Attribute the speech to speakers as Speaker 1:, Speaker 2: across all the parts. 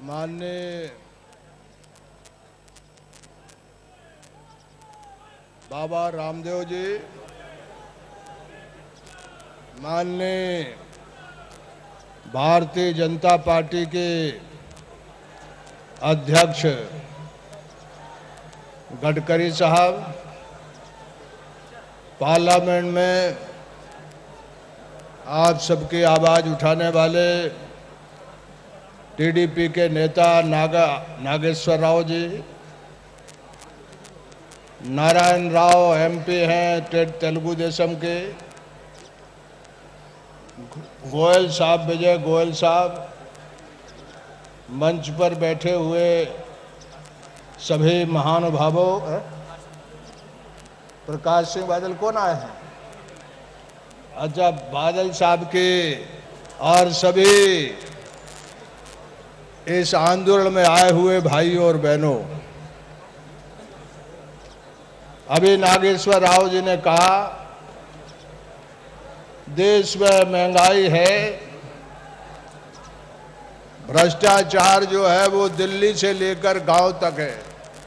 Speaker 1: माननीय बाबा रामदेव जी, माननीय भारतीय जनता पार्टी के अध्यक्ष गडकरी साहब, पार्लियामेंट में आप सबकी आवाज़ उठाने वाले टीडीपी के नेता नागेश्वर राव जी, नारायण राव एमपी हैं तेलुगु देशम के, गोयल साहब, विजय गोयल साहब, मंच पर बैठे हुए सभी महानुभावों, प्रकाश सिंह बादल कौन आए हैं? अच्छा, बादल साहब के और सभी इस आंदोलन में आए हुए भाइयों और बहनों, अभी नागेश्वर राव जी ने कहा देश में महंगाई है, भ्रष्टाचार जो है वो दिल्ली से लेकर गांव तक है।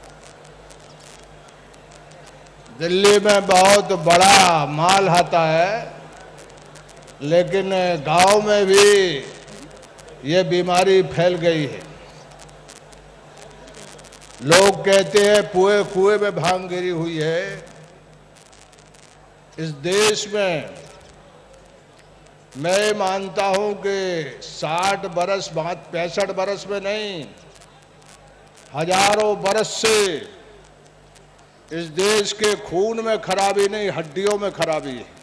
Speaker 1: दिल्ली में बहुत बड़ा माल आता है, लेकिन गांव में भी ये बीमारी फैल गई है। लोग कहते हैं कुएं में भांग गिरी हुई है। इस देश में मैं मानता हूं कि 60 बरस बाद 65 बरस में नहीं, हजारों बरस से इस देश के खून में खराबी नहीं, हड्डियों में खराबी है।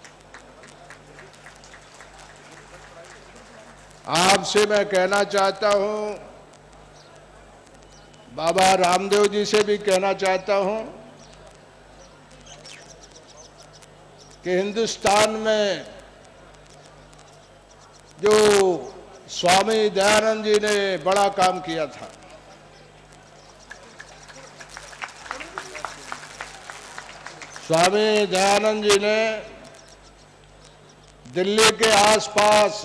Speaker 1: आपसे मैं कहना चाहता हूं, बाबा रामदेव जी से भी कहना चाहता हूं कि हिंदुस्तान में जो स्वामी दयानंद जी ने बड़ा काम किया था, स्वामी दयानंद जी ने दिल्ली के आसपास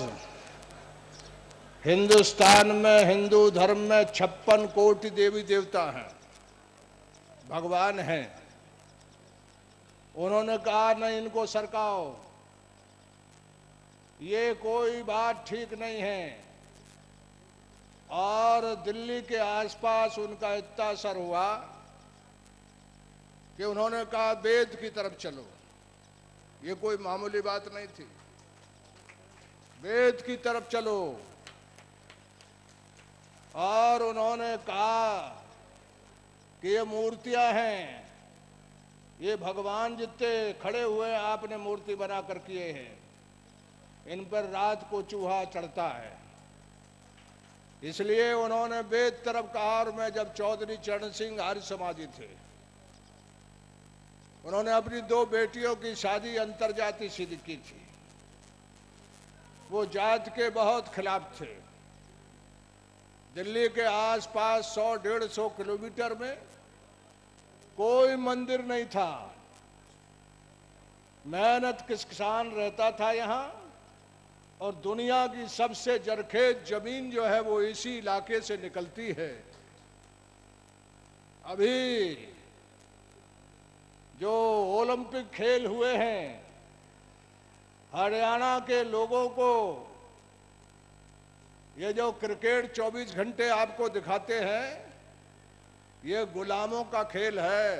Speaker 1: हिंदुस्तान में हिंदू धर्म में 56 कोटि देवी देवता हैं, भगवान हैं। उन्होंने कहा नहीं, इनको सरकाओ, ये कोई बात ठीक नहीं है। और दिल्ली के आसपास उनका इतना असर हुआ कि उन्होंने कहा वेद की तरफ चलो। ये कोई मामूली बात नहीं थी, वेद की तरफ चलो। और उन्होंने कहा कि ये मूर्तियां हैं, ये भगवान जितने खड़े हुए हैं आपने मूर्ति बनाकर किए हैं, इन पर रात को चूहा चढ़ता है। इसलिए उन्होंने वेद तरफ कहा। और मैं जब चौधरी चरण सिंह आर्य समाजी थे, उन्होंने अपनी 2 बेटियों की शादी अंतरजातीय से की थी। वो जात के बहुत खिलाफ थे। दिल्ली के आसपास 100-150 किलोमीटर में कोई मंदिर नहीं था। मेहनत किसान रहता था यहाँ, और दुनिया की सबसे जरखेज जमीन जो है वो इसी इलाके से निकलती है। अभी जो ओलंपिक खेल हुए हैं, हरियाणा के लोगों को ये जो क्रिकेट 24 घंटे आपको दिखाते हैं, ये गुलामों का खेल है।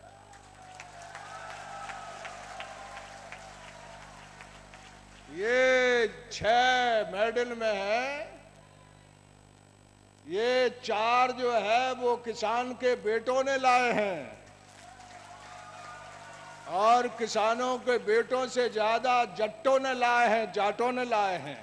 Speaker 1: ये 6 मेडल में है, ये 4 जो है वो किसान के बेटों ने लाए हैं, और किसानों के बेटों से ज्यादा जट्टों ने लाए हैं, जाटों ने लाए हैं।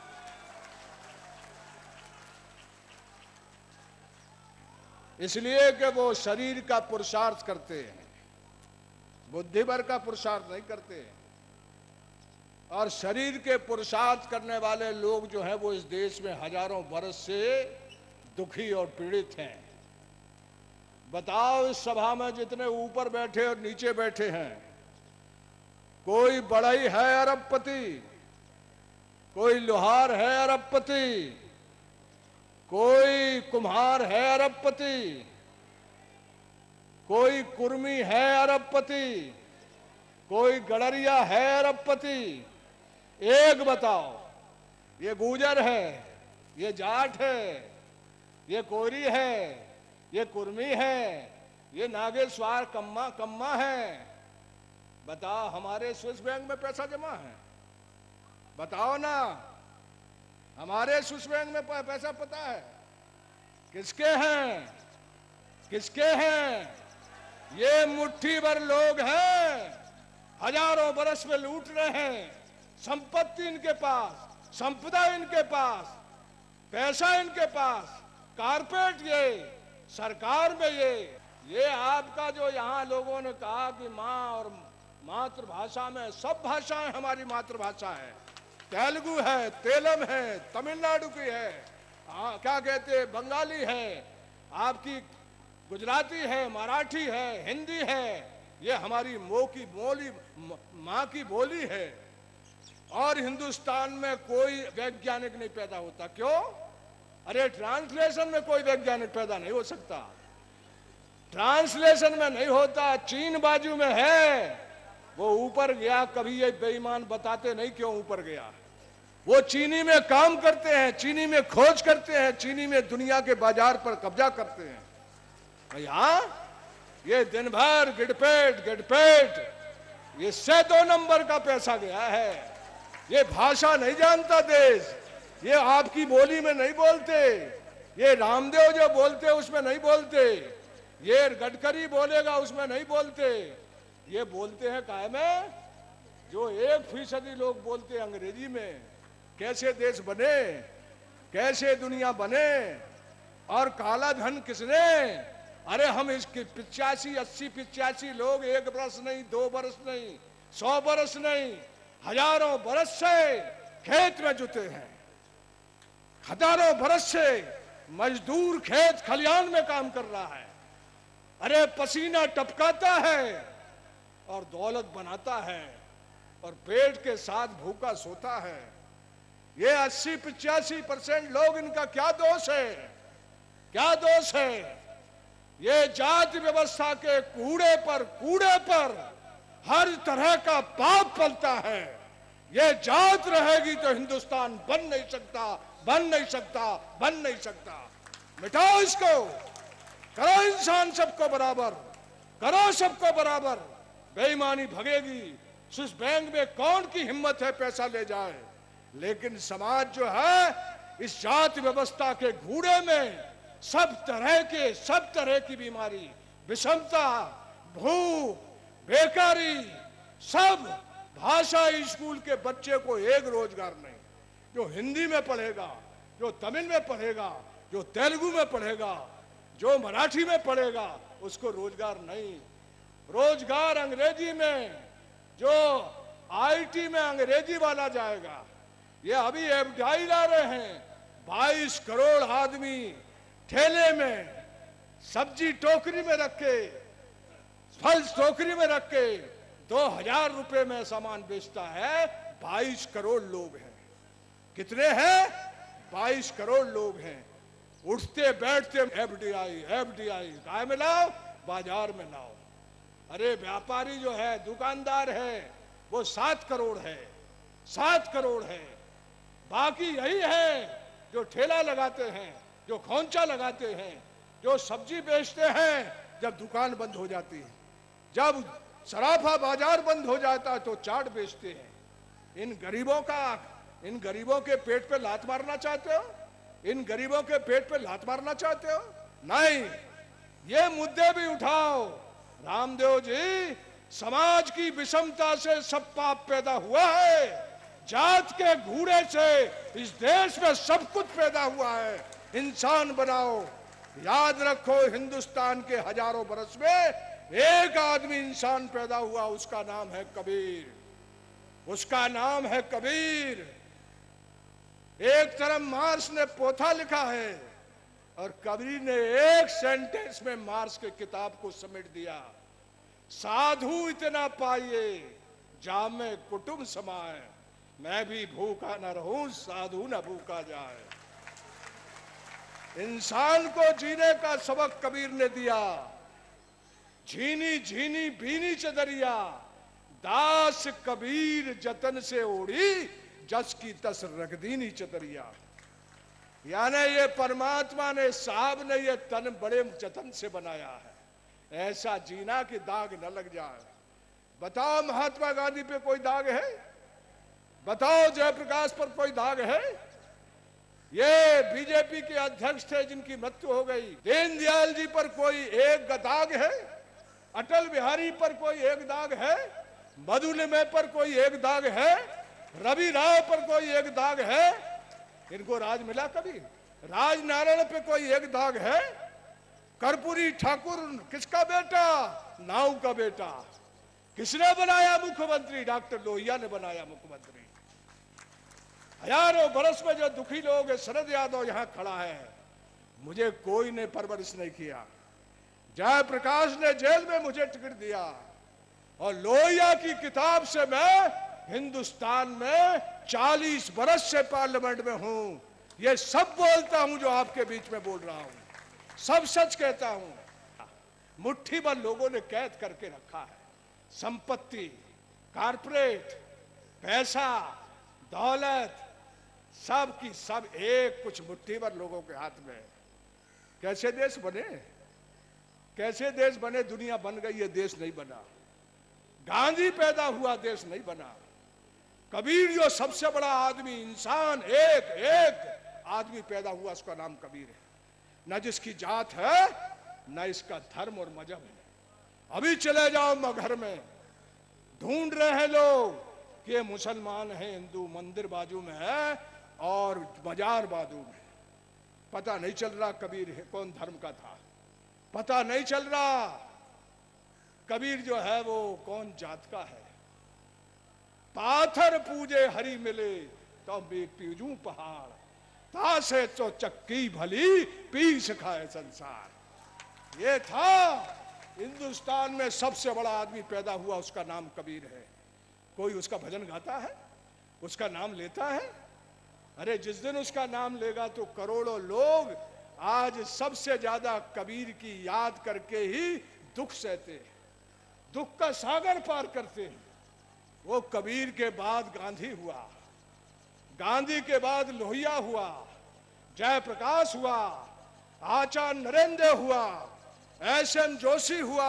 Speaker 1: इसलिए कि वो शरीर का पुरुषार्थ करते हैं, बुद्धि भर का पुरुषार्थ नहीं करते हैं। और शरीर के पुरुषार्थ करने वाले लोग जो हैं वो इस देश में हजारों बरस से दुखी और पीड़ित हैं। बताओ, इस सभा में जितने ऊपर बैठे और नीचे बैठे हैं, कोई बढ़ई है अरबपति? कोई लोहार है अरबपति? कोई कुम्हार है अरबपति, कोई कुर्मी है अरबपति, कोई गड़रिया है अरबपति। एक बताओ, ये गुजर है, ये जाट है, ये कोरी है, ये कुर्मी है, ये नागेश्वर कम्मा है। बताओ, हमारे स्विस बैंक में पैसा जमा है? बताओ ना, हमारे स्विस बैंक में पैसा पता है किसके हैं? किसके हैं? ये मुट्ठी भर लोग हैं, हजारों बरस में लूट रहे हैं। संपत्ति इनके पास, संपदा इनके पास, पैसा इनके पास, कारपेट ये, सरकार में ये आपका जो यहाँ लोगों ने कहा कि माँ और मातृभाषा में, सब भाषाएं हमारी मातृभाषा है। तेलुगु है, तेलम है, तमिलनाडु की है, क्या कहते हैं, बंगाली है, आपकी गुजराती है, मराठी है, हिंदी है। ये हमारी माँ की बोली है। और हिंदुस्तान में कोई वैज्ञानिक नहीं पैदा होता। क्यों? अरे ट्रांसलेशन में कोई वैज्ञानिक पैदा नहीं हो सकता, ट्रांसलेशन में नहीं होता। चीन बाजू में है, वो ऊपर गया। कभी ये बेईमान बताते नहीं क्यों ऊपर गया। वो चीनी में काम करते हैं, चीनी में खोज करते हैं, चीनी में दुनिया के बाजार पर कब्जा करते हैं। भैया ये दिन भर गिड़पेट, इससे 2 नंबर का पैसा गया है। ये भाषा नहीं जानता देश, ये आपकी बोली में नहीं बोलते, ये रामदेव जो बोलते उसमें नहीं बोलते, ये गडकरी बोलेगा उसमें नहीं बोलते। ये बोलते हैं काय में? जो 1% लोग बोलते अंग्रेजी में। कैसे देश बने, कैसे दुनिया बने? और काला धन किसने? अरे हम इसके 85 लोग 1 बरस नहीं, 2 बरस नहीं, 100 बरस नहीं, हजारों बरस से खेत में जुटे हैं। हजारों बरस से मजदूर खेत खलियान में काम कर रहा है। अरे पसीना टपकाता है और दौलत बनाता है और पेट के साथ भूखा सोता है। ये 80-85% लोग, इनका क्या दोष है? क्या दोष है? ये जाति व्यवस्था के कूड़े पर हर तरह का पाप पलता है। ये जात रहेगी तो हिंदुस्तान बन नहीं सकता। मिटाओ इसको, करो इंसान सबको बराबर, करो सबको बराबर। बेईमानी भगेगी। स्विस बैंक में कौन की हिम्मत है पैसा ले जाए? लेकिन समाज जो है इस जाति व्यवस्था के घूड़े में सब तरह की बीमारी, विषमता, भूख, बेकारी, सब। भाषा स्कूल के बच्चे को एक रोजगार नहीं। जो हिंदी में पढ़ेगा, जो तमिल में पढ़ेगा, जो तेलुगु में पढ़ेगा, जो मराठी में पढ़ेगा, उसको रोजगार नहीं। रोजगार अंग्रेजी में, जो आईटी में अंग्रेजी वाला जाएगा। ये अभी एफडीआई ला रहे हैं। 22 करोड़ आदमी ठेले में, सब्जी टोकरी में रख के, फल टोकरी में रख के 2000 रुपए में सामान बेचता है। 22 करोड़ लोग हैं। कितने हैं? 22 करोड़ लोग हैं। उठते बैठते एफडीआई काय में लाओ? बाजार में लाओ। अरे व्यापारी जो है, दुकानदार है, वो 7 करोड़ है, 7 करोड़ है। बाकी यही है जो ठेला लगाते हैं, जो खोंचा लगाते हैं, जो सब्जी बेचते हैं। जब दुकान बंद हो जाती है, जब सराफा बाजार बंद हो जाता है, तो चाट बेचते हैं। इन गरीबों के पेट पे लात मारना चाहते हो? इन गरीबों के पेट पे लात मारना चाहते हो? नहीं, ये मुद्दे भी उठाओ। रामदेव जी, समाज की विषमता से सब पाप पैदा हुआ है। जात के घूड़े से इस देश में सब कुछ पैदा हुआ है। इंसान बनाओ। याद रखो, हिंदुस्तान के हजारों बरस में एक आदमी इंसान पैदा हुआ, उसका नाम है कबीर। उसका नाम है कबीर। एक तरफ मार्क्स ने पोथा लिखा है और कबीर ने एक सेंटेंस में मार्क्स के किताब को समेट दिया। साधु इतना पाइए जामे कुटुंब समाए, मैं भी भूखा न रहूं, साधु न भूखा जाए। इंसान को जीने का सबक कबीर ने दिया। झीनी झीनी बीनी चदरिया, दास कबीर जतन से ओढ़ी, जस की तस रख दीनी चदरिया। यानी ये परमात्मा ने, साहब ने ये तन बड़े जतन से बनाया है, ऐसा जीना कि दाग न लग जाए। बताओ महात्मा गांधी पे कोई दाग है? बताओ जयप्रकाश पर कोई दाग है? ये बीजेपी के अध्यक्ष थे जिनकी मृत्यु हो गई। दीनदयाल जी पर कोई एक दाग है? अटल बिहारी पर कोई एक दाग है? मधुलिमा पर कोई एक दाग है? रवि राव पर कोई एक दाग है? इनको राज मिला कभी? राजनारायण पे कोई एक दाग है? कर्पूरी ठाकुर किसका बेटा? नाऊ का बेटा। किसने बनाया मुख्यमंत्री? डॉक्टर लोहिया ने बनाया मुख्यमंत्री। हजारों बरस में जो दुखी लोग है, शरद यादव यहां खड़ा है, मुझे कोई ने परवरिश नहीं किया। जयप्रकाश ने जेल में मुझे टिकट दिया, और लोहिया की किताब से मैं हिंदुस्तान में 40 बरस से पार्लियामेंट में हूं। ये सब बोलता हूं जो आपके बीच में बोल रहा हूं, सब सच कहता हूं। मुट्ठी भर लोगों ने कैद करके रखा है। संपत्ति, कारपोरेट, पैसा, दौलत, सब की सब एक कुछ मुट्ठी भर लोगों के हाथ में। कैसे देश बने? कैसे देश बने? दुनिया बन गई, ये देश नहीं बना। गांधी पैदा हुआ, देश नहीं बना। कबीर जो सबसे बड़ा आदमी, इंसान, एक एक आदमी पैदा हुआ, उसका नाम कबीर है। न जिसकी जात है, न इसका धर्म और मजहब है। अभी चले जाओ मगहर में, ढूंढ रहे हैं लोग कि ये मुसलमान है, हिंदू, मंदिर बाजू में है और बाजार बाजू में। पता नहीं चल रहा कबीर है कौन धर्म का था, पता नहीं चल रहा कबीर जो है वो कौन जात का है। पाथर पूजे हरि मिले तो पीजू पहाड़, तासे तो चक्की भली पीस खाए संसार। ये था हिंदुस्तान में सबसे बड़ा आदमी पैदा हुआ, उसका नाम कबीर है। कोई उसका भजन गाता है? उसका नाम लेता है? अरे जिस दिन उसका नाम लेगा तो करोड़ों लोग आज सबसे ज्यादा कबीर की याद करके ही दुख सहते हैं, दुख का सागर पार करते हैं। वो कबीर के बाद गांधी हुआ, गांधी के बाद लोहिया हुआ, जयप्रकाश हुआ, आचार्य नरेंद्र हुआ, एस.एम. जोशी हुआ,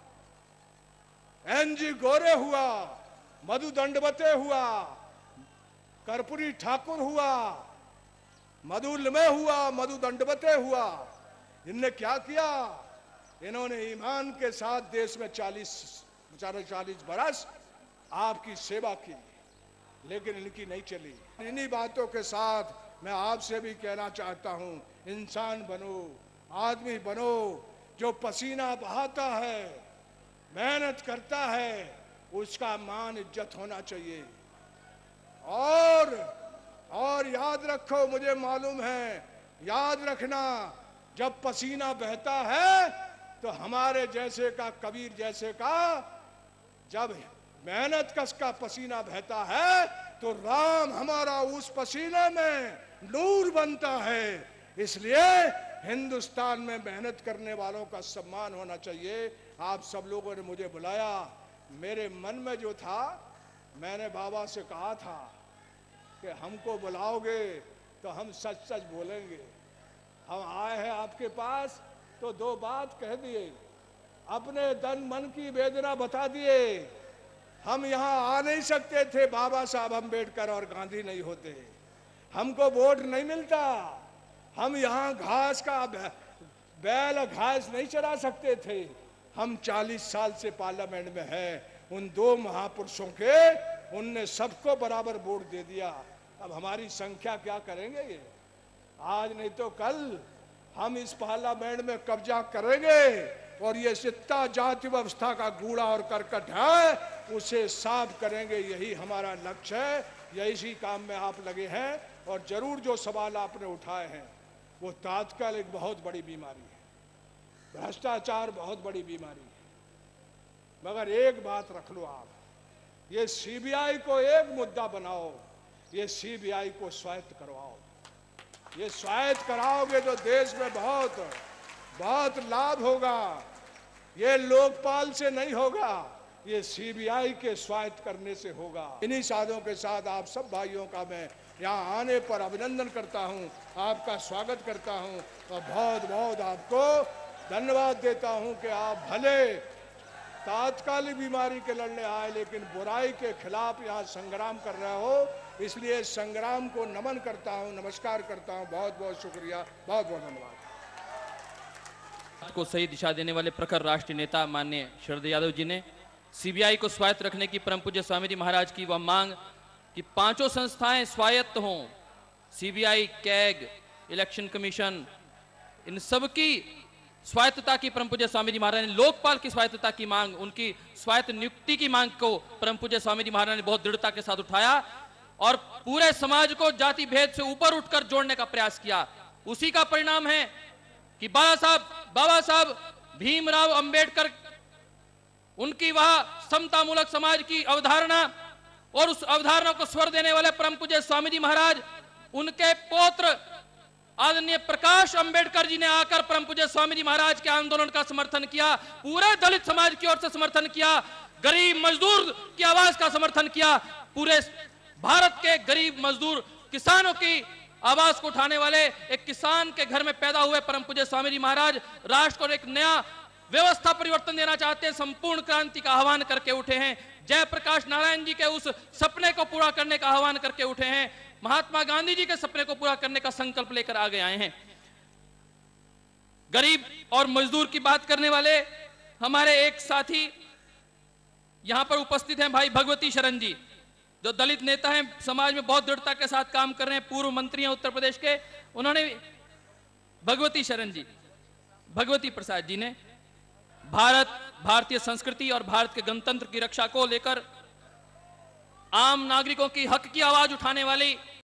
Speaker 1: एन.जी. गोरे हुआ, मधु दंडवते हुआ, कर्पूरी ठाकुर हुआ, मधुलिमा हुआ, मधु दंडवते हुआ। इनने क्या किया? इन्होंने ईमान के साथ देश में 40 बरस आपकी सेवा की, लेकिन इनकी नहीं चली। इन्हीं बातों के साथ मैं आपसे भी कहना चाहता हूं, इंसान बनो, आदमी बनो, जो पसीना बहाता है, मेहनत करता है, उसका मान इज्जत होना चाहिए। और याद रखो, मुझे मालूम है, याद रखना, जब पसीना बहता है तो हमारे जैसे का, कबीर जैसे का, जब मेहनत कश का पसीना बहता है तो राम हमारा उस पसीने में नूर बनता है। इसलिए हिंदुस्तान में मेहनत करने वालों का सम्मान होना चाहिए। आप सब लोगों ने मुझे बुलाया, मेरे मन में जो था, मैंने बाबा से कहा था कि हमको बुलाओगे तो हम सच सच बोलेंगे। हम आए हैं आपके पास तो दो बात कह दिए, अपने तन मन की वेदना बता दिए। हम यहाँ आ नहीं सकते थे, बाबा साहब अम्बेडकर और गांधी नहीं होते, हमको वोट नहीं मिलता, हम यहाँ घास का बैल घास नहीं चरा सकते थे। हम 40 साल से पार्लियामेंट में हैं। उन दो महापुरुषों के, उनने सबको बराबर वोट दे दिया। अब हमारी संख्या क्या करेंगे ये? आज नहीं तो कल हम इस पार्लियामेंट में कब्जा करेंगे और ये जितना जाति व्यवस्था का कूड़ा और करकट है उसे साफ करेंगे। यही हमारा लक्ष्य है, यही काम में आप लगे हैं। और जरूर जो सवाल आपने उठाए हैं वो तात्कालिक बहुत बड़ी बीमारी है, भ्रष्टाचार बहुत बड़ी बीमारी है। मगर एक बात रख लो आप, ये सीबीआई को एक मुद्दा बनाओ, ये सीबीआई को स्वायत्त करवाओ। ये स्वायत्त कराओगे तो देश में बहुत बहुत लाभ होगा। ये लोकपाल से नहीं होगा, ये सीबीआई के स्वायत्त करने से होगा। इन्हीं साधों के साथ आप सब भाइयों का मैं यहाँ आने पर अभिनंदन करता हूँ, आपका स्वागत करता हूँ और बहुत बहुत आपको धन्यवाद देता हूँ कि आप भले तात्कालिक बीमारी के लड़ने आए लेकिन बुराई के खिलाफ यहाँ संग्राम कर रहे हो। इसलिए संग्राम को नमन करता हूँ, नमस्कार करता हूँ। बहुत बहुत शुक्रिया, बहुत बहुत धन्यवाद।
Speaker 2: को सही दिशा देने वाले प्रखर राष्ट्रीय नेता माननीय शरद यादव जी ने सीबीआई को स्वायत्त रखने की परम पूज्य स्वामी जी महाराज की वह मांग कि पांचों संस्थाएं स्वायत्त हों, सीबीआई, कैग, इलेक्शन कमीशन, इन सब की स्वायत्तता की परम पूज्य स्वामी जी महाराज ने, लोकपाल की स्वायत्तता की मांग, उनकी स्वायत्त नियुक्ति की मांग को परम पूज्य स्वामी जी महाराज ने बहुत दृढ़ता के साथ उठाया और पूरे समाज को जाति भेद से ऊपर उठकर जोड़ने का प्रयास किया। उसी का परिणाम है कि बाबा साहब भीमराव अंबेडकर, उनकी वह समतामूलक समाज की अवधारणा और उस अवधारणा को स्वर देने वाले परम पूज्य स्वामी जी महाराज, उनके पौत्र आदरणीय प्रकाश अंबेडकर जी ने आकर परम पूज्य स्वामी जी महाराज के आंदोलन का समर्थन किया, पूरे दलित समाज की ओर से समर्थन किया, गरीब मजदूर की आवाज का समर्थन किया, पूरे भारत के गरीब मजदूर किसानों की आवाज को उठाने वाले एक किसान के घर में पैदा हुए परम पूज्य स्वामी जी महाराज राष्ट्र को एक नया व्यवस्था परिवर्तन देना चाहते हैं, संपूर्ण क्रांति का आह्वान करके उठे हैं। जयप्रकाश नारायण जी के उस सपने को पूरा करने का आह्वान करके उठे हैं, महात्मा गांधी जी के सपने को पूरा करने का संकल्प लेकर आगे आए हैं। गरीब और मजदूर की बात करने वाले हमारे एक साथी यहां पर उपस्थित हैं, भाई भगवती शरण जी, जो दलित नेता हैं, समाज में बहुत दृढ़ता के साथ काम कर रहे हैं, पूर्व मंत्री हैं उत्तर प्रदेश के। उन्होंने भगवती शरण जी, भगवती प्रसाद जी ने भारतीय संस्कृति और भारत के गणतंत्र की रक्षा को लेकर आम नागरिकों की हक की आवाज उठाने वाली